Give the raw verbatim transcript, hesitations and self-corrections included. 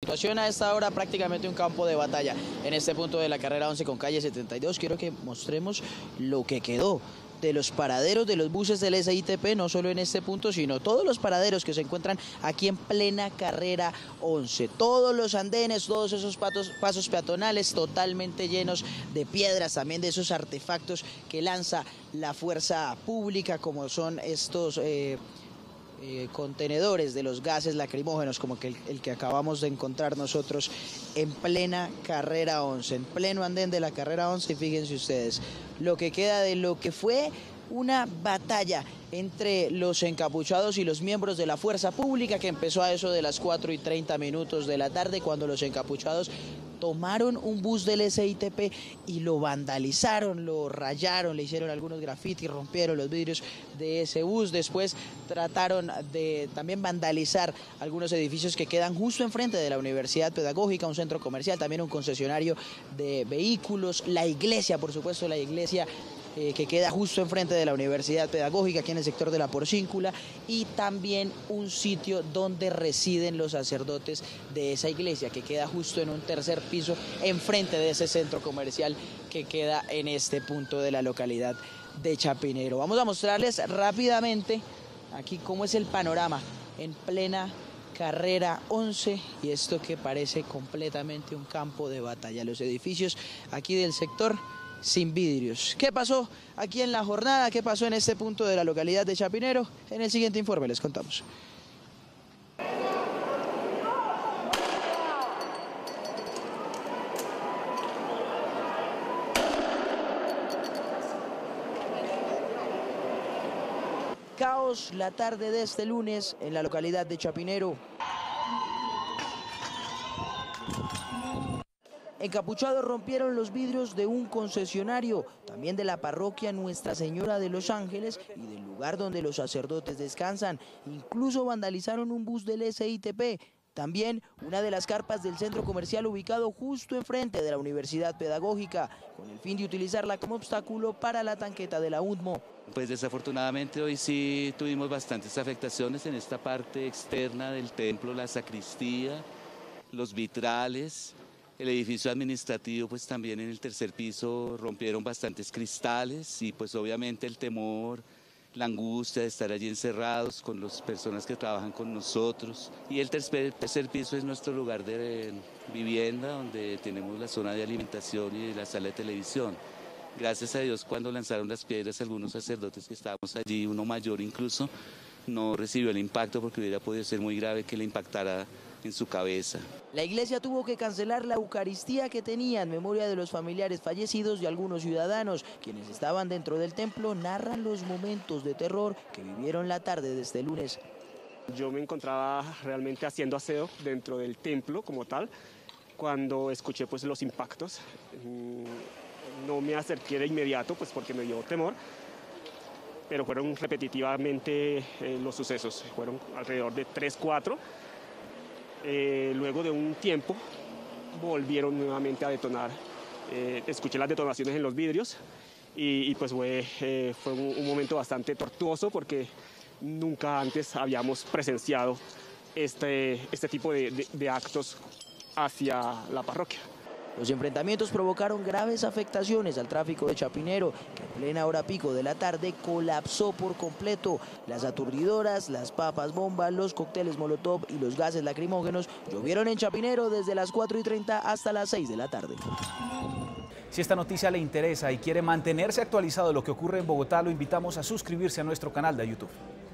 situación a esta hora prácticamente un campo de batalla. En este punto de la carrera once con calle setenta y dos quiero que mostremos lo que quedó de los paraderos de los buses del S I T P, no solo en este punto, sino todos los paraderos que se encuentran aquí en plena carrera once. Todos los andenes, todos esos patos, pasos peatonales totalmente llenos de piedras, también de esos artefactos que lanza la fuerza pública, como son estos eh, eh, contenedores de los gases lacrimógenos, como que el, el que acabamos de encontrar nosotros en plena carrera once, en pleno andén de la carrera once. Y fíjense ustedes lo que queda de lo que fue una batalla entre los encapuchados y los miembros de la fuerza pública, que empezó a eso de las cuatro y treinta minutos de la tarde, cuando los encapuchados tomaron un bus del S I T P y lo vandalizaron, lo rayaron, le hicieron algunos grafitis, rompieron los vidrios de ese bus. Después trataron de también vandalizar algunos edificios que quedan justo enfrente de la Universidad Pedagógica, un centro comercial, también un concesionario de vehículos, la iglesia, por supuesto, la iglesia eh, que queda justo enfrente de la Universidad Pedagógica, aquí en el sector de la Porcíncula, y también un sitio donde residen los sacerdotes de esa iglesia, que queda justo en un tercer piso, enfrente de ese centro comercial que queda en este punto de la localidad de Chapinero. Vamos a mostrarles rápidamente aquí cómo es el panorama en plena carrera once, y esto que parece completamente un campo de batalla. Los edificios aquí del sector sin vidrios. ¿Qué pasó aquí en la jornada? ¿Qué pasó en este punto de la localidad de Chapinero? En el siguiente informe les contamos. Caos la tarde de este lunes en la localidad de Chapinero. Encapuchados rompieron los vidrios de un concesionario, también de la parroquia Nuestra Señora de los Ángeles y del lugar donde los sacerdotes descansan. Incluso vandalizaron un bus del S I T P. También una de las carpas del centro comercial ubicado justo enfrente de la Universidad Pedagógica, con el fin de utilizarla como obstáculo para la tanqueta de la U T M O. Pues desafortunadamente hoy sí tuvimos bastantes afectaciones en esta parte externa del templo, la sacristía, los vitrales, el edificio administrativo, pues también en el tercer piso rompieron bastantes cristales, y pues obviamente el temor, la angustia de estar allí encerrados con las personas que trabajan con nosotros. Y el tercer, tercer piso es nuestro lugar de vivienda, donde tenemos la zona de alimentación y la sala de televisión. Gracias a Dios, cuando lanzaron las piedras, algunos sacerdotes que estábamos allí, uno mayor incluso, no recibió el impacto, porque hubiera podido ser muy grave que le impactara en su cabeza. La iglesia tuvo que cancelar la Eucaristía que tenía en memoria de los familiares fallecidos y algunos ciudadanos, quienes estaban dentro del templo, narran los momentos de terror que vivieron la tarde de este lunes. Yo me encontraba realmente haciendo aseo dentro del templo como tal, cuando escuché pues los impactos. No me acerqué de inmediato pues porque me dio temor, pero fueron repetitivamente eh, los sucesos, fueron alrededor de tres, cuatro. Eh, luego de un tiempo volvieron nuevamente a detonar. Eh, escuché las detonaciones en los vidrios y, y pues fue, eh, fue un, un momento bastante tortuoso, porque nunca antes habíamos presenciado este, este tipo de, de, de actos hacia la parroquia. Los enfrentamientos provocaron graves afectaciones al tráfico de Chapinero, que en plena hora pico de la tarde colapsó por completo. Las aturdidoras, las papas bomba, los cócteles molotov y los gases lacrimógenos llovieron en Chapinero desde las cuatro y treinta hasta las seis de la tarde. Si esta noticia le interesa y quiere mantenerse actualizado de lo que ocurre en Bogotá, lo invitamos a suscribirse a nuestro canal de YouTube.